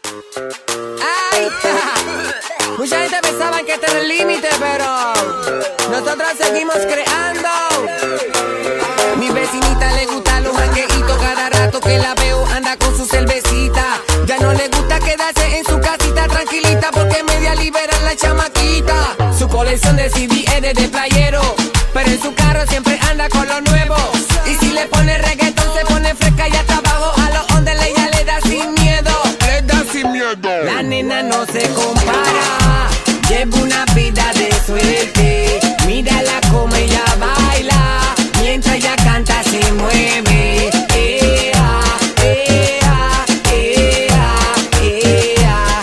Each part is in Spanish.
Ay, mucha gente pensaba que este era el límite, pero nosotros seguimos creando. Mi vecinita le gusta los jangueitos, cada rato que la veo anda con su cervecita. Ya no le gusta quedarse en su casita tranquilita porque media libera la chamaquita. Su colección de CD es de playero, pero en su carro siempre anda con lo nuevo. Y si le pone reggaetón se pone fresca y hasta abajo a los ondes ella le da sin miedo. Le da sin miedo. La nena no se compara, lleva una vida de suerte. Mírala como ella baila, mientras ella canta se mueve. Ea, ea, ea, ea,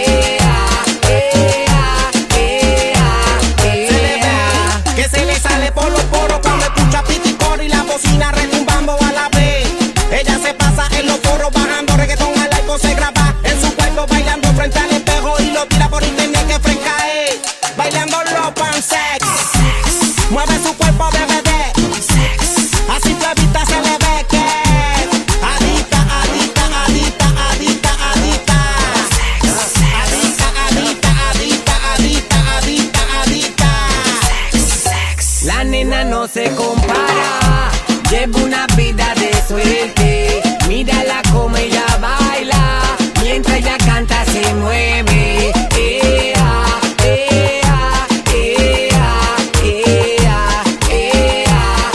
ea, ea. Que se le sale por los poros cuando escucha piticor y la bocina retumbando a la vez. Ella se pasa en los foros bajando reggaetón al iPhone, se graba en su cuerpo bailando frente al espejo y lo tira por internet que fresca es. Bailando los pansex, mueve su cuerpo de bebé, así flavita se le ve que adicta, adicta, adicta, adicta, adicta, adicta, adicta, adicta, adicta, adicta, adicta. La nena no se compara, lleva una vida de suerte. Mírala como ella baila, mientras ella canta se mueve. Ea, ea, ea, ea, ea,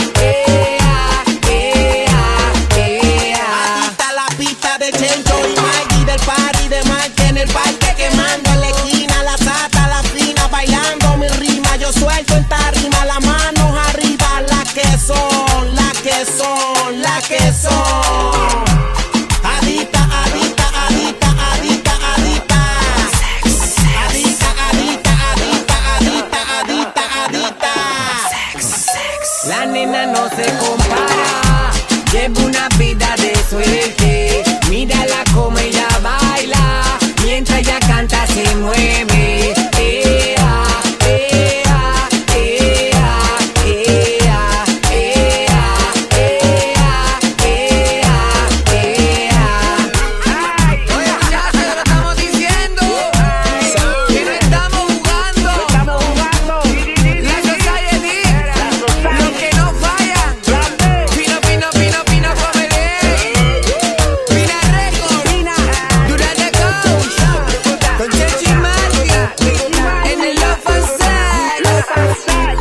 ea, ea. Adicta la pista de Chencho y Maggie del party de Mike en el parque quemando en la esquina, la sata, la fina, bailando mi rima. Yo suelto en tarima, las manos arriba, las que son, las que son, las que son. Adicta, adicta, adicta, adicta, adicta. Adicta, adicta, adicta, adicta, adicta, adicta. La nena no se compara, lleva una vida de suerte. Mírala como ella baila, mientras ella canta se mueve. Ea, ea, ea, ea, ea, ea, ea. Ay, oye muchachos, lo estamos diciendo, que no estamos jugando. La Society, los que no fallan. Pino, Pino, Pino, Pino Comedy, Pina Record, Durante Coach, con Chechi Marty, en el Love and Sex.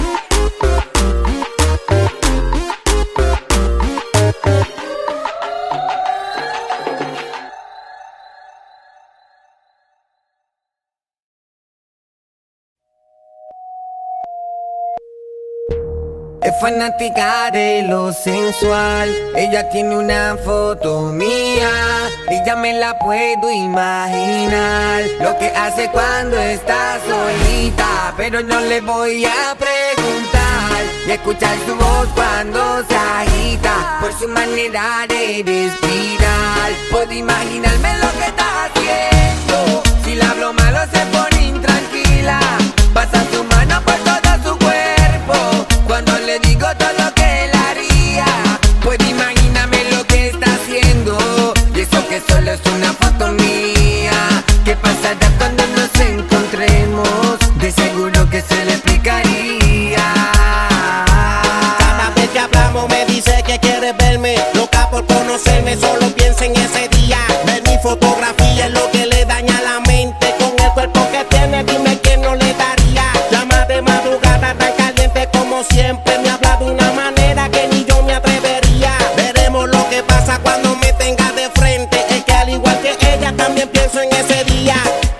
Es fanática de lo sensual, ella tiene una foto mía y ya me la puedo imaginar lo que hace cuando está solita, pero no le voy a preguntar y escuchar su voz cuando se agita por su manera de respirar. Puedo imaginarme lo que está haciendo, si le hablo malo se pone intranquila, pasa su mano por todo su cuerpo cuando le digo todo lo que él haría. Puedo imaginarme lo que está haciendo, y eso que solo es una foto mía. ¿Qué pasará cuando nos encontremos? De seguro que se le explicaría. Cada vez que hablamos me dice que quiere verme, loca por conocerme, solo piensa en ese día. Ver mi fotografía es lo que le daña la mente, con el cuerpo que tiene dime quién no le daría. Llama de madrugada tan caliente como siempre, me habla de una manera que ni yo me atrevería. Veremos lo que pasa cuando me tenga de frente, es que al igual que ella también pienso en ese día.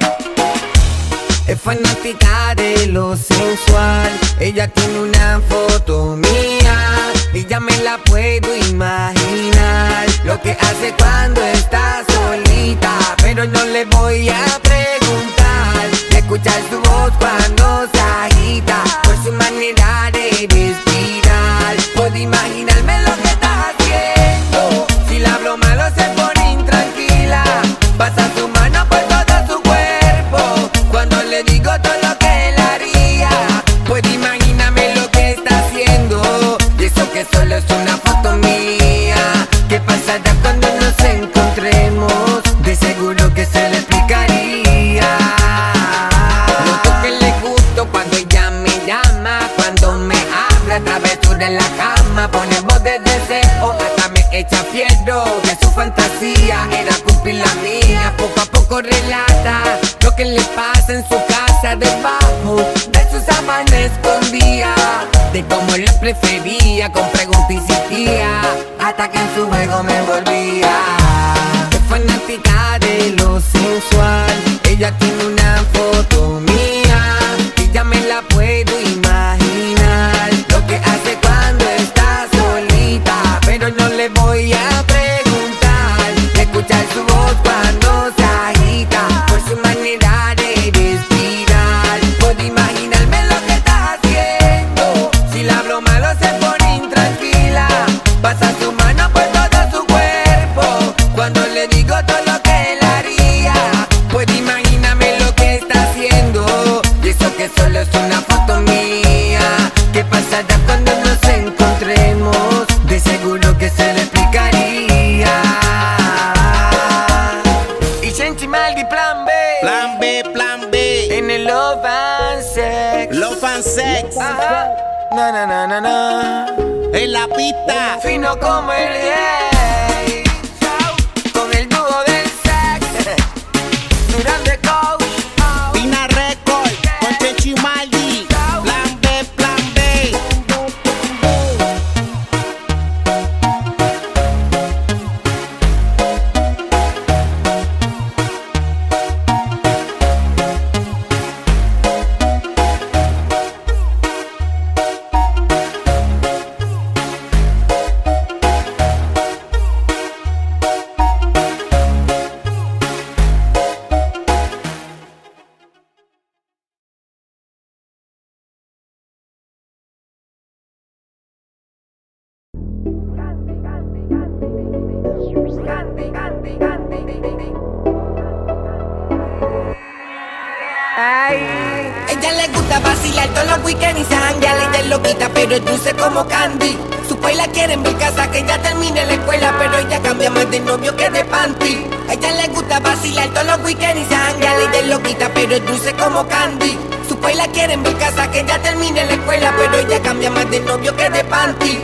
Es fanática de lo sensual, ella tiene una foto mía y ya me la puedo imaginar lo que hace cuando está solita, pero no le voy a preguntar y escuchar su voz cuando se agita por su manera de respirar. Puedo imaginarme lo que está haciendo, si le hablo malo se pone intranquila, pasa su mano por todo su cuerpo cuando le digo todo lo que él haría. Puedo imaginarme lo que está haciendo, y eso que solo es una foto mía. ¿Qué pasará cuando nos encontremos? De seguro que se le explica. que le pasa en su casa debajo de sus sábanas escondía, de cómo le prefería con preguntas y insistía, hasta que en su juego me envolvía. Es fanática de lo sensual, ella tiene una foto mía y ya me la puedo imaginar, lo que hace cuando está solita, pero no le voy a preguntar, escuchar su voz cuando se agita, por su manera de respirar, puedo imaginarme lo que está haciendo, si la hablo malo se pone intranquila, pasa su mano por todo su cuerpo, cuando le digo todo lo que él haría, puedo imaginarme lo que está haciendo, y eso que solo es una foto mía, ¿qué pasará cuando nos encontremos? De seguro que se le explicaría. Y Shenchi Maldi, plan B. Plan B, plan B. En el Love and Sex. Love and Sex. Ajá. Na na na na na. En la pista. Fino como el gay. Con el dúo del sex. Durán de Coach. Pina Record. Con Chenchi Maldi. Plan B, plan B. Ella le gusta vacilar todos los weekends y se janguear, ella es loquita pero es dulce como candy. Su país la quiere en mi casa que ya termine la escuela, pero ella cambia más de novio que de panty. Ella le gusta vacilar todos los weekends y se janguear, ella es loquita pero es dulce como candy. Su país la quiere en mi casa que ya termine la escuela, pero ella cambia más de novio que de panty.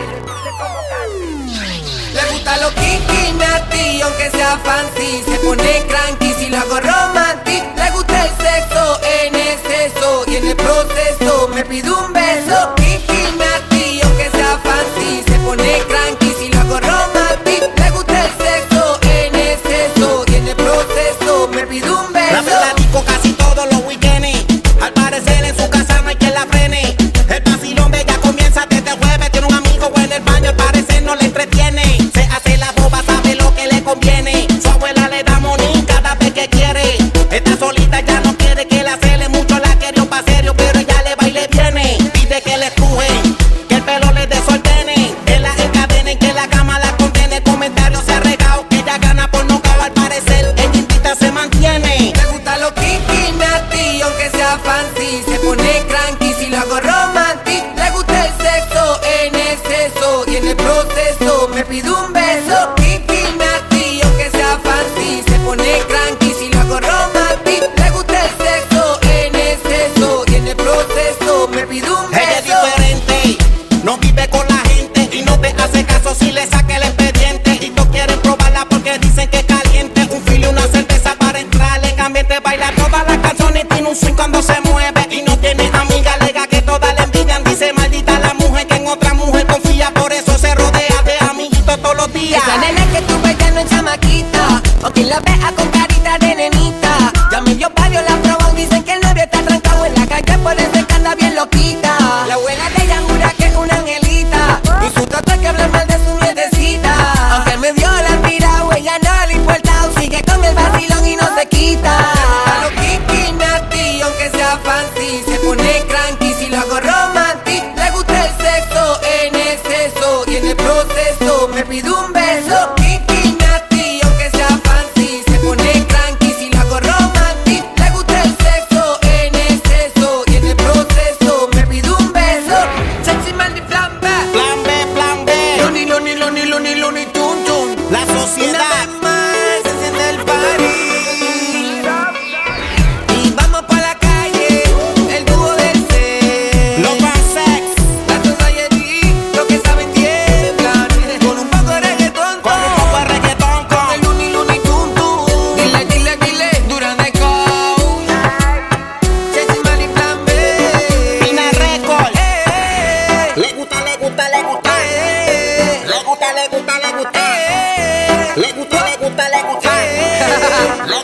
Le gusta lo kinky, nasty, aunque sea fancy, se pone cranky si lo hago romantic. Le gusta el sexo en exceso y en el proceso me pide un beso. Kinky, nasty, aunque sea fancy, se pone cranky si lo hago romantic. Le gusta el sexo en exceso y en el proceso me pide un beso. La disco casi todos los weekends. Al parecer en su casa no hay quien la frene. El vacilón de ella comienza desde el jueves. Tiene un amigo en el baño, al parecer no le entretiene. Se hace la boba, sabe lo que le conviene. Su abuela le da money cada vez que quiere. Está solita, ya no quiere que la cele mucho, la querió pa' serio, pero ella le va y le viene. Pide que le estrujen, que el pelo le desordene, que la encadenen, que la cama la condene. Comentarios se ha regado, que ella gana por nocaut, al parecer ella invita se mantiene. Le gusta lo kinky, nasty, aunque sea fancy, se pone cranky si lo hago romantic. Le gusta el sexo en exceso y en el proceso me pide un beso. Kinky, nasty, aunque sea fancy, se pone cranky si lo hago romantic. Le gusta el sexo en exceso y en el proceso me pide un beso. Ella es diferente, no vive con la gente y no te hace caso si le saca el expediente. Y todos quieren probarla porque dicen que es caliente. Un filo y una cerveza para entrar en ambiente. Baila todas las canciones, tiene un swing cuando se mueve. Y no tiene amiga, alega que todas le envidian. Dice maldita la mujer que en otra mujer confía. Por eso se rodea de amiguitos todos los días. Esa nena que tú ves ya no es chamaquita, o quien la vea con carita de nenita. Ya me dio varios la probó, dicen que el novio está trancado en la calle, por eso es que anda bien loquita. La abuela de ella jura que es una angelita, y su tata que habla mal de su nietecita. Aunque él me dio la tirado, ella no le importa, sigue con el vacilón y no se quita. A lo kinky, nasty, aunque sea fancy, se pone cranky si lo hago romantic. Le gusta el sexo en exceso y en el proceso me pide un beso. Kinky, nasty, aunque sea fancy, se pone cranky si lo hago romantic. Le gusta el sexo en exceso y en el proceso me pide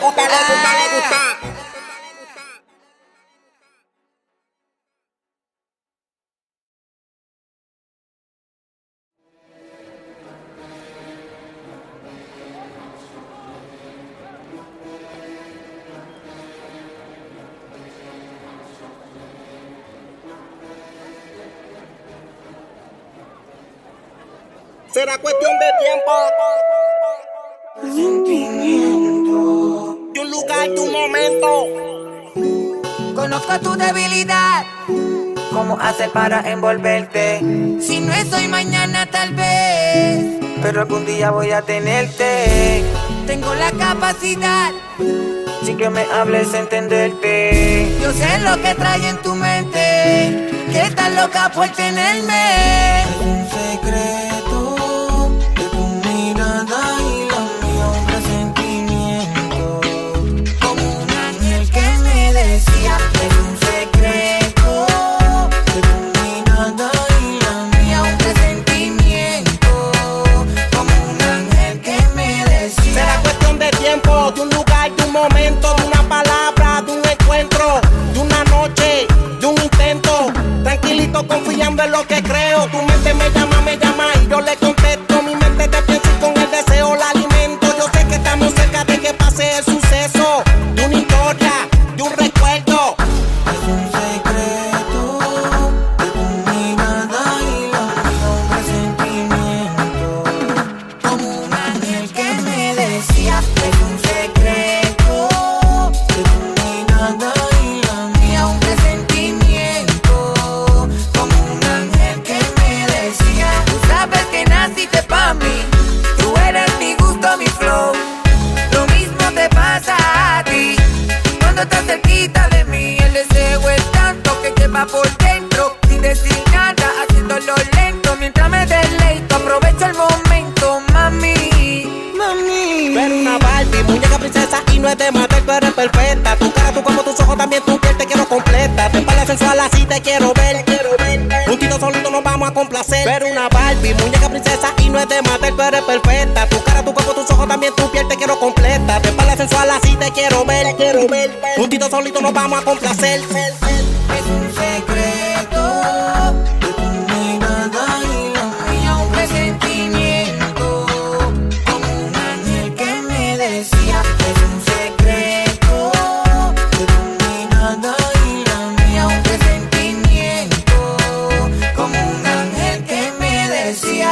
gusta, le gusta, le gusta. Será cuestión de tiempo. Sentimiento. De un lugar, de un momento. Conozco tu debilidad. ¿Cómo hacer para envolverte? Si no es hoy, mañana tal vez, pero algún día voy a tenerte. Tengo la capacidad, sin que me hables, entenderte. Yo sé lo que trae en tu mente, que estás loca por tenerme. Es un secreto de tu mirada y la mía, un presentimiento, como un ángel que me decía. Es un secreto de tu mirada y la mía, un presentimiento, como un ángel que me decía. Será cuestión de tiempo, de un lugar, de un momento, de una palabra, de un encuentro, de una noche, de un intento. Tranquilito, confiando en lo que creo. Tu mente me llama y yo le contesto. Mi mente te piensa y con el deseo la alimento. Yo sé que estamos cerca de que pase el suceso, de una historia, de un recuerdo. Es un secreto de tu mirada y la mía, un presentimiento, como un ángel que me decía. Es un secreto de tu mirada y la mía, un presentimiento, como un ángel que me decía. Tú sabes que naciste pa' mí, tú eres mi gusto, mi flow. Lo mismo te pasa a ti cuando estás cerquita de mí. El deseo es tanto que lleva por dentro, sin decir nada, haciéndolo lento. Mientras me deleito, aprovecho el momento, mami, mami. Pero una Barbie, muñeca princesa y no es de matar, tú eres perfecta. Tu cara, tu cuerpo, tus ojos, también tu piel te quiero completa. Te espalda sensual, así te quiero ver. Juntito solito nos vamos a complacer. Pero una Barbie, muñeca princesa y no es de matar, tú eres perfecta. Tu cara, tu cuerpo, tus ojos, también tu piel te quiero completa. Te espalda sensual, así te quiero ver. Juntito solito nos vamos a complacer. Es un secreto de tu mirada y la mía, un presentimiento, como un ángel que me decía. Es un secreto de tu mirada y la mía, un presentimiento, como un ángel que me decía.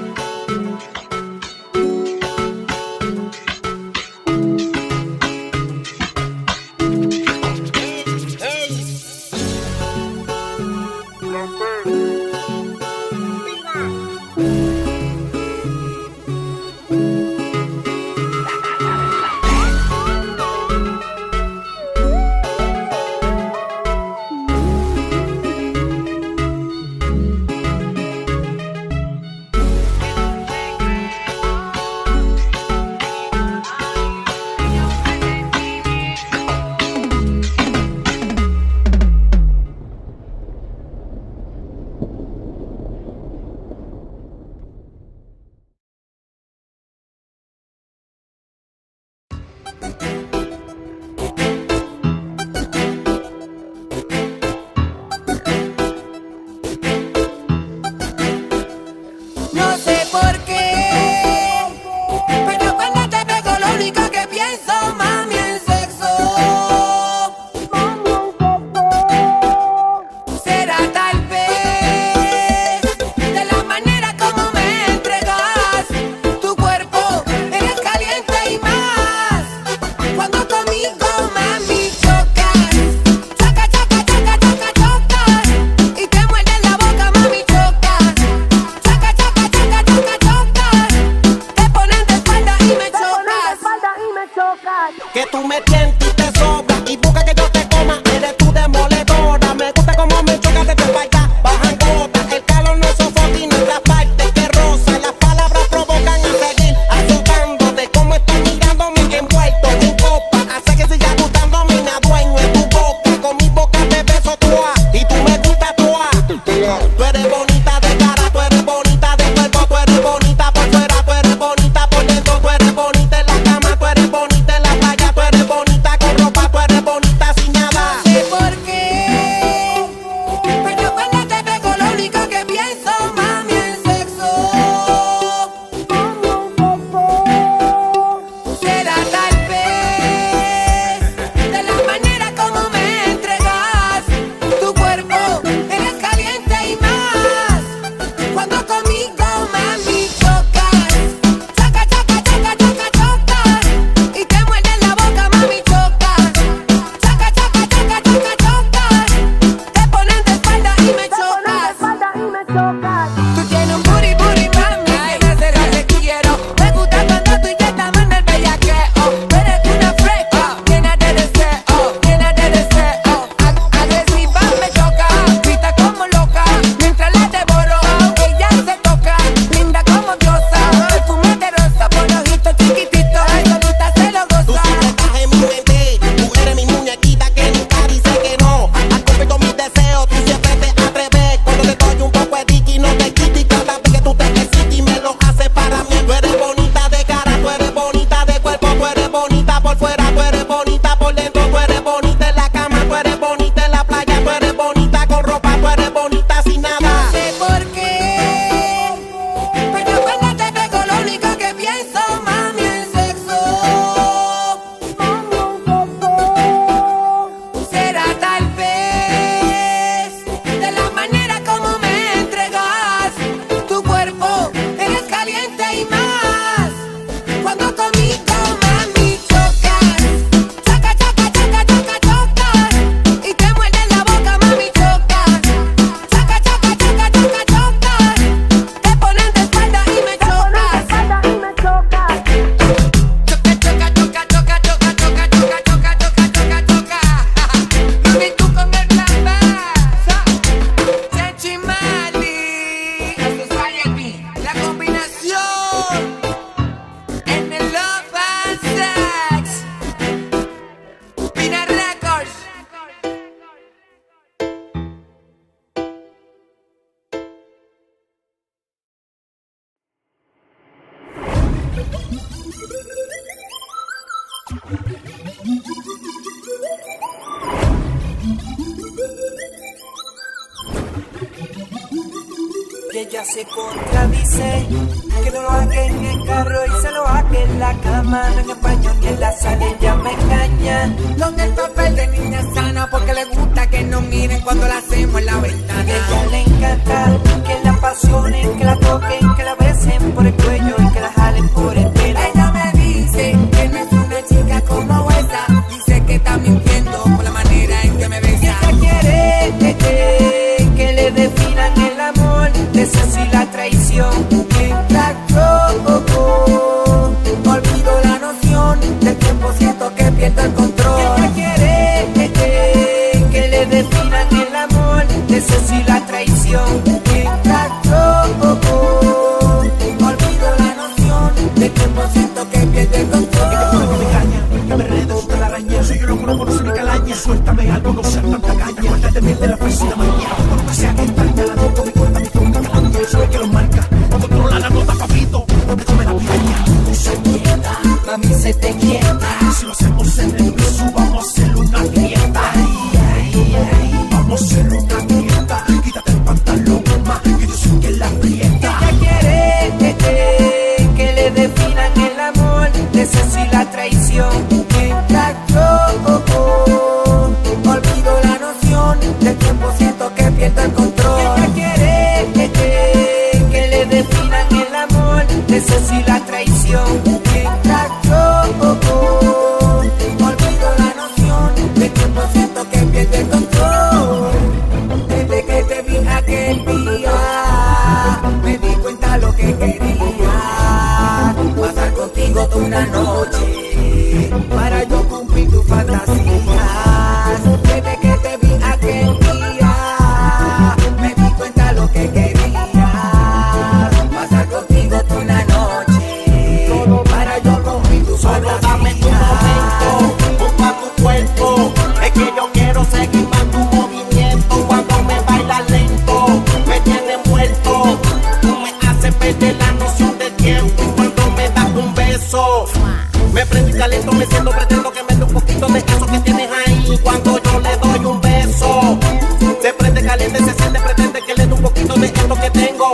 No sé por qué, pero cuando te pego lo único que pienso, mami, en sexo. Será tal vez de la manera como me entregas tu cuerpo, eres caliente y más. Cuando conmigo, mami, chocas, choca, choca, choca, choca, chocas, y te muerdes la boca, mami, chocas. Choca, choca, choca, choca, chocas, te ponen de espalda y me chocas. Que tú me tientes y te sobra y busca que yo te coma. Eres tú demoledora. Me gusta como me chocas desde pa' allá. Bajan gotas, el calor no sofoca y nuestra parte que rosa. Las palabras provocan a seguir azotándote. Como estoy mirándome envuelto en copa. Hace que siga gustándome y me adueño en tu boca. Con mi boca te beso toa y tú me gustas toa. Tú eres bonita de cara, tú eres bonita de cuerpo, tú eres bonita por fuera, tú eres bonita por dentro, tú eres bonita en la cama, tú eres bonita en la playa, tú eres Y ella se contradice, que no lo haga en el carro y se lo haga en la cama. No en español ni en la sala, ella me engaña. Con el papel de niña sana, porque le gusta que nos miren cuando la hacemos en la ventana. Y a ella le encanta que la apasionen, que la toquen, que la besen por el cuello y que la jalen por el pelo. Ella me dice que no es una chica como esa, dice que está mintiendo por la manera en que me besa. Y ella quiere que le definan el amor, de eso sí la traición. Mientras yo olvido la noción del tiempo, siento que pierdo el control. Y ella quiere que le definan el amor, de eso sí la traición. Mientras yo olvido la noción del tiempo, siento que pierdo el control. Que me engaña, que me enredo con la araña. Soy yo loco, no conoce mi calaña. Suéltame algo, no seas tanta caña. Cuéntate bien de la felicidad mañana. Cuando me sea que extraña, la nota me corta mi tronca calaña. Sabe que lo marca, no controla la nota, papito. No te come la piraña, no se quieta. Mami, se te quieta. Si lo hacemos en el piso, vamos a hacer una grieta. Vamos a hacer una grieta. Quítate el pantalón, mamá, que yo soy quien la aprieta. Ella quiere que le definan el amor, de eso sí la traición. Mientras yo olvido la noción del tiempo, siento que pierdo el control. Ella quiere que le definan el amor, de eso sí la traición. Mientras yo olvido la noción del tiempo, siento que pierdo el control. Desde que te vi aquel día, me di cuenta lo que quería, pasar contigo toda una noche, para yo cumplir tus fantasías. Desde que te vi aquel día, me di cuenta lo que quería, pasar contigo toda una noche, para yo cumplir tus Solo dame tu momento, junto a tu cuerpo. Es que yo quiero seguir más tu movimiento. Cuando me bailas lento, me tienes muerto. Tú me haces perder la noción del tiempo. Y cuando me das un beso, me prendo y calento, me siento, pretendo que me dé un poquito de eso que tienes ahí. Cuando yo le doy un beso, se prende caliente, se siente, pretende que le dé un poquito de esto que tengo.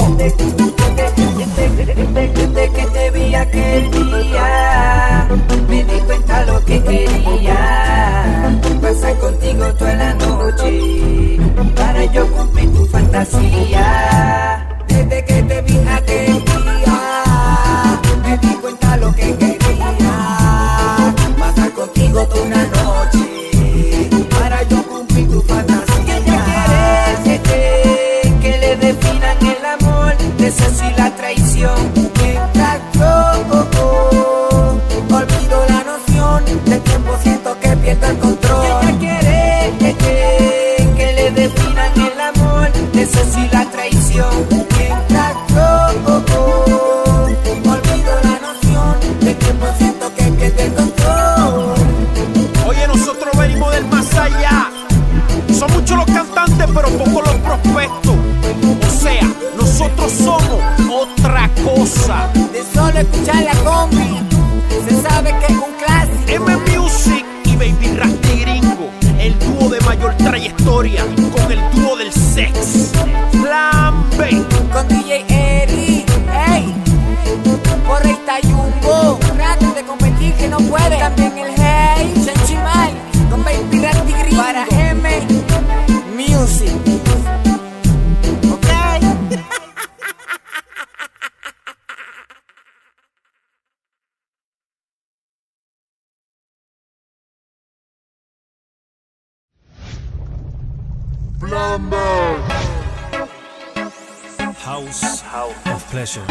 Desde que te vi aquel día, me di cuenta lo que quería, pasar contigo toda la noche, para yo cumplir tu fantasía. Desde que te vi aquel día, me di cuenta lo que quería, pasar contigo toda una noche, para yo cumplir tu fantasía. Ella quiere que le definan el amor, de eso sí la traición. Mientras yo olvido la noción del tiempo, siento que pierdo el control. Ella quiere que le definan el amor, de eso sí la traición. Mientras yo olvido la noción del tiempo, siento que pierdo el control. Oye, nosotros venimos del más allá. Son muchos los cantantes, pero pocos los prospectos. O sea, nosotros somos otra cosa. De solo escuchar la combi, se sabe que es un clásico. M Music y Baby Rasty Gringo, el dúo de mayor trayectoria con el dúo del sex. Plan B. Con DJ Eri, hey, por ahí está Jumbo, rato de competir que no puede. También el Hey, Chanchimal, con Baby Rasty Gringo, para M Music. Ok. House of Pleasure.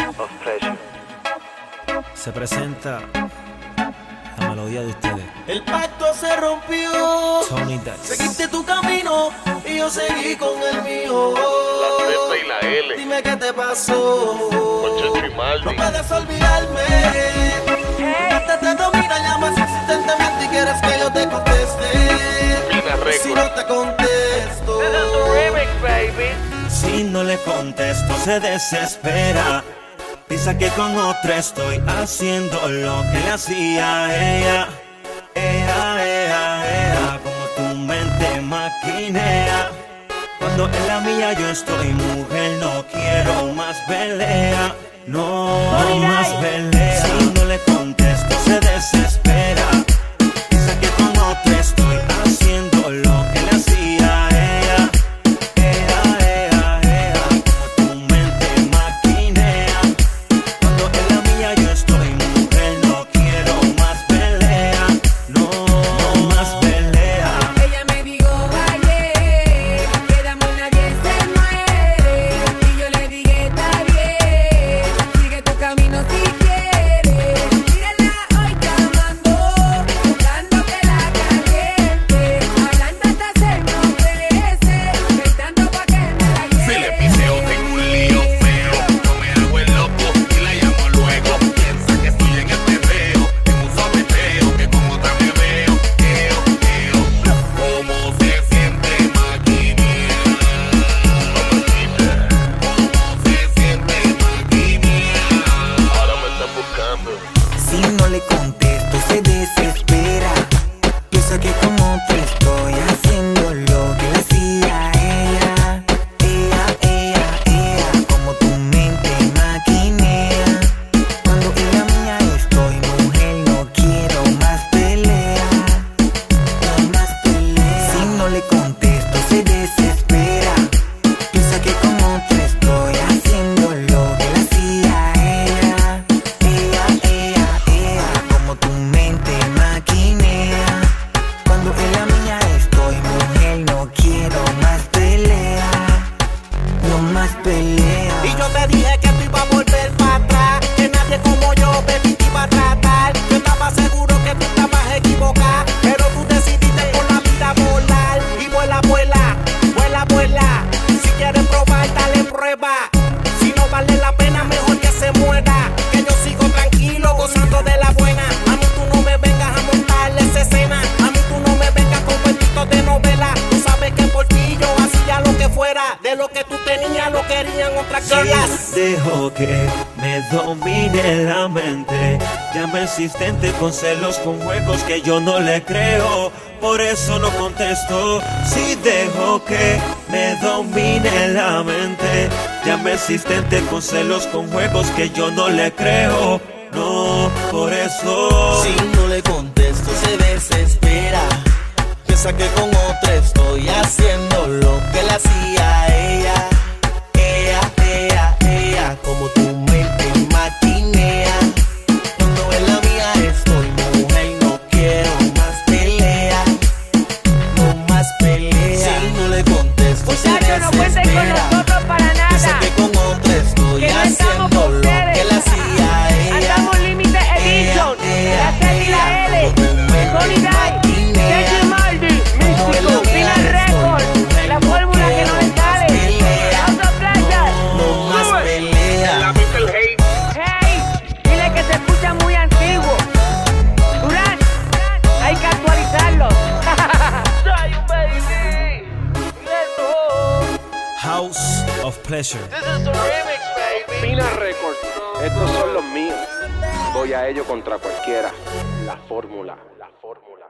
Se presenta la melodía de ustedes. El pacto se rompió, Tony Dax. seguiste tu camino y yo seguí con el mío. La Z y la L. Dime qué te pasó. Con Checho y No Maldi. puedes olvidarme. Te domina, llamas insistentemente y quieres que yo te conteste. Fina Record. Si no te contesto, Si no le contesto se desespera. Piensa que con otra estoy haciendo lo que le hacía a ella. Cuando en la mía yo estoy, mujer, no quiero más pelea. No, no más pelea. Si no le contesto, se desespera. Piensa que con otro estoy haciendo lo que le hacía a ella. Como tu mente maquinea. Cuando en la mía yo estoy, mujer, no quiero más pelea. No, no más pelea. Ella me dijo ayer que de amor nadie se muere. Y yo le dije está bien, sigue tu camino si quieres. Mírala hoy llamando, buscando que la caliente. Hablando hasta se enloquece, gritando pa' que me la lleve. Si le piseo tengo un lío feo, no me hago el loco y la llamo luego. Piensa que estoy en el perreo, en un sobeteo, que con otra me veo. ¿Cómo se siente maquinea? ¿Cómo se siente maquinea? Ahora me está buscando. Si no le contesto se desespera. Piensa que con otro estoy haciendo lo que le hacía a ella. Como tu mente maquinea. Cuando en la mía estoy, mujer, no quiero más pelea. No más pelea. Si no le contesto se desespera. Piensa que con otro estoy haciendo lo que le hacía a ella. Como tu mente maquinea. Cuando en la mía estoy, mujer, no quiero más pelea. No más pelea. Y yo te dije que tú ibas a volver para atrás, que nadie como yo, baby, te iba a tratar. Yo estaba seguro que tú estabas equivocada, pero tú decidiste por la vida volar. Y vuela, vuela, vuela, vuela. Si quieres probar, dale prueba. Si no vale la pena, mejor que se muera. Que yo sigo tranquilo, gozando de la buena. A mí tú no me vengas a montarle esa escena. A mí tú no me vengas con cuentitos de novela. Tú sabes que por ti yo hacía lo que fuera. De lo que tú tenías lo querían otras girlas. Dejo que me domine la mente. Llama insistente con celos, con juegos que yo no le creo. Por eso no contesto. Si dejo que me domine la mente. Llama insistente con celos, con juegos que yo no le creo. No, por eso. Si no le contesto se desespera. Piensa que con otra estoy haciendo lo que le hacía a ella. Como tu mente maquinea. Cuando en la mía estoy, mujer, no quiero más pelea. No más pelea. Si no le contesto se Muchachos, no cuenten con desespera. nosotros para Piensa nada. que con otra estoy Que no estamos haciendo con lo que ustedes. le hacía a ella. Andamos Límite Edition. La C y la L. Sony Dai. J Maldi. Místico. Pila Record. La fórmula que no le sale. House of Pleasure. No más pelea. La viste el hate. Hey, dile que se escucha muy antiguo. Durán, hay que actualizarlo. Soy un baby. House of Pleasure. This is the remix, baby. Pina Records. Estos son los míos. Voy a ello contra cualquiera. La fórmula. La fórmula.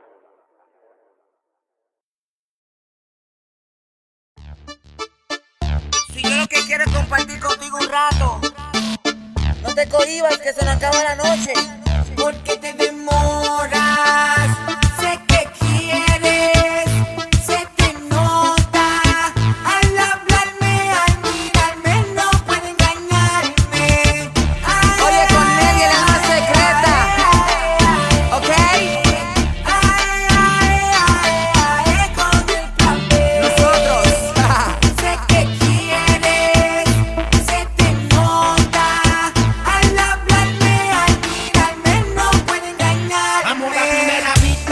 Si yo lo que quiero es compartir contigo un rato, no te cohibas que se nos acaba la noche. Porque te demoras, sé que quieres, se te nota. Al hablarme, al mirarme, no puede engañarme. Oye, con Nelly la más secreta, ¿ok? Con el plan B. Nosotros, sé que quieres, se te nota. Al hablarme, al mirarme, no puede engañarme. Amo la primera vista.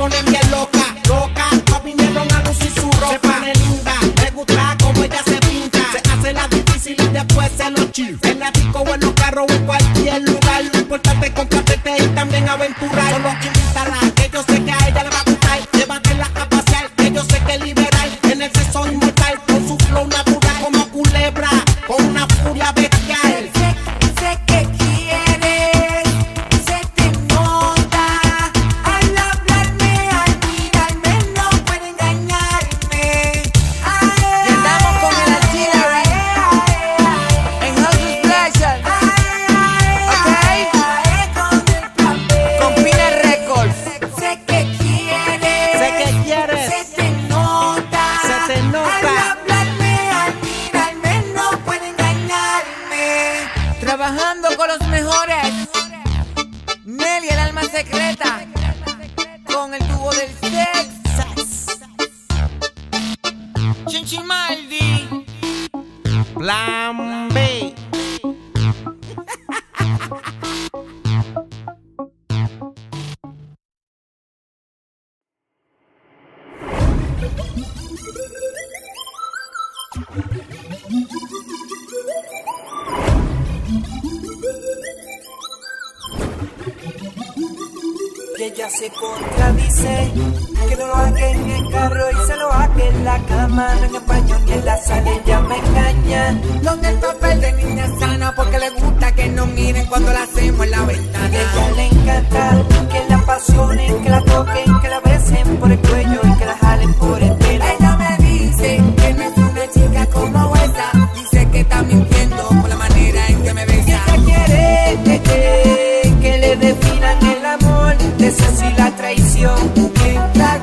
ponen bien loca, loca. Todas vinieron a lucir su ropa. Se pone linda, me gusta como ella se pinta. Se hace la difícil y después se lo chill. En la disco o en los carros o en cualquier lugar. Lo importante es compartirte y también aventurar. Solo invitarla, que yo sé que a ella le va a gustar. Llévatela a pasear, que yo sé que liberal. En el sexo inmortal, con su flow natural como culebra, con una furia bestial. Sé que quieres, se te nota. Al hablarme, al mirarme, no puede engañarme. Y andamos con el artillery en House Pleasure, ¿ok? Con Pina Records. Sé que quieres, se te nota. Se te nota. Al hablarme, al mirarme, no puede engañarme. Trabajando con los mejores. Nelly, el alma secreta. Con el tubo del sex. Chinchimaldi. Plan B. Que ella se contradice, que no lo haga en el carro y se lo haga en la cama. No en el baño ni en la sala, ella me engaña. Donde el papel de niña sana, porque le gusta que nos miren cuando la hacemos en la ventana. A ella le encanta que la apasionen, que la toquen, que la besen por el cuello y que la jalen por el pelo. Ella me dice que no es una chica como esa, dice que está mintiendo por la manera en que me besa. Ella quiere que le definan el amor, deseo y la traición. Mientras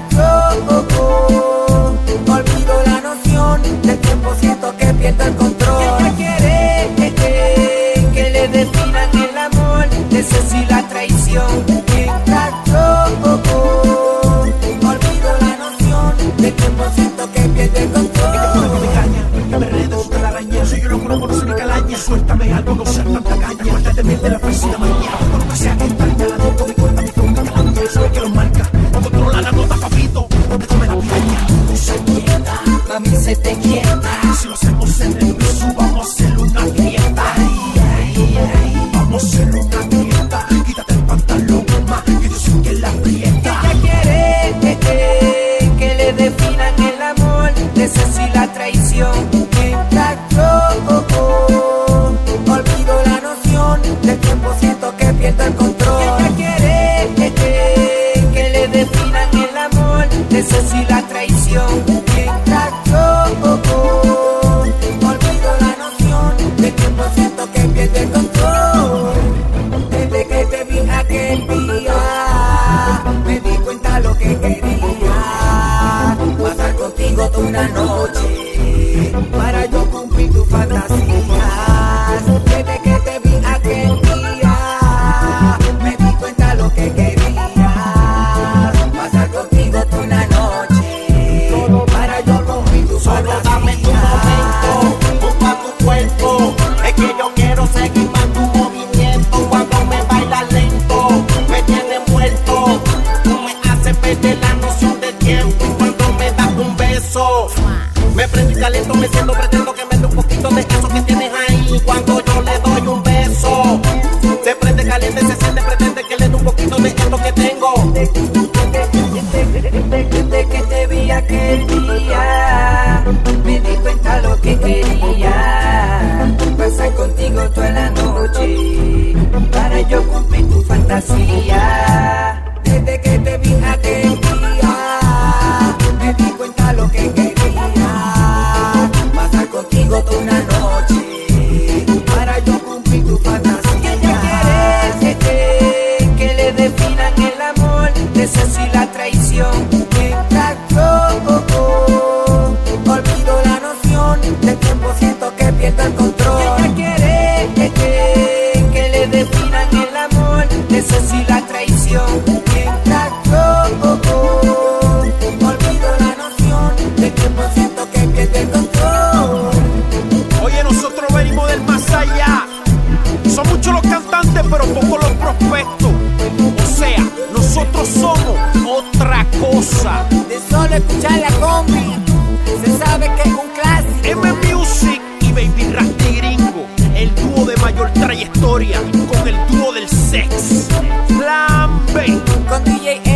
yo olvido la noción del tiempo, siento que pierdo el control. Ella quiere que le definan el amor, deseo y la traición. Mientras yo olvido la noción del tiempo, siento que pierdo el control. Que me engaña, que me enredo con la araña. Soy yo loco, no conoce ni calaña. Suéltame algo, no usar tanta caña. Cuéntate bien de la felicidad mañana. Cuando me sea que extraña, la disco me corta mi tronca calaña. Soy que lo marca, no controla la nota, papito. Donde come la piraña, no se quieta. Mami, se te quieta. Si lo hacemos en el piso, vamos a hacer una grieta. Vamos a hacer una grieta. Quítate el pantalón, más que yo sé que la aprieta. Ella quiere que le definan el amor, deseo y la traición. Mientras yo olvido la noción del tiempo, siento que pierdo el control. Ella quiere que le definan el amor, deseo y la traición. Mientras yo olvido la noción del tiempo, siento que pierdo el control. Desde que te vi aquel día, me di cuenta lo que quería. Pasar contigo toda una noche, para yo cumplir tus fantasías. Desde que te vi aquel día, me di cuenta lo que quería. Pasar contigo toda una noche, para yo cumplir tus Solo dame tu momento, junto a tu cuerpo. Es que yo quiero seguir más tu movimiento. Cuando me bailas lento, me tienes muerto. Tú me haces perder la noción del tiempo. Y cuando me das un beso, me prendo y caliento, me siento, pretendo que me dé un poquito de eso que tienes ahí. Cuando yo le doy un beso, se prende caliente, se siente, pretende que le dé un poquito de esto que tengo. Desde que te vi aquel día, me di cuenta lo que quería. Pasar contigo toda la noche, para yo cumplir tu fantasía. Desde que te vi aquel día, me di cuenta lo que quería. Pasar contigo toda una noche, para yo cumplir tu fantasía. Ella quiere que le definan el amor, deseo y la traición. Mientras yo olvido la noción del tiempo, siento que pierdo el control. Ella quiere que le definan el amor, deseo y la traición. Mientras yo olvido la noción del tiempo, siento que pierdo el control. Oye, nosotros venimos del más allá. Son muchos los cantantes, pero pocos los prospectos. O sea, nosotros somos cosa. De solo escuchar la combi, se sabe que es un clásico. M Music y Baby Rasty Gringo, el dúo de mayor trayectoria con el dúo del sex. Plan B. Con DJ